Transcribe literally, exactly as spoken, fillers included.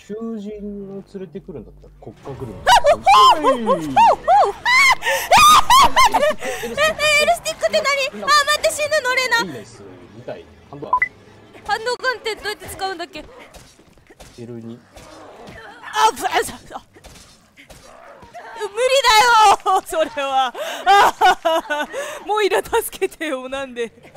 囚人を連れてくるんだったら国家ぐるみ。 エルスティックって何？あ、待って、死ぬのレナ。 いいです。みたい。ハンドガン。 ハンドガンってどうやって使うんだっけ？ エルに。 あ、ぶあ、さ無理だよそれは。あ、もういら助けてよ、なんで。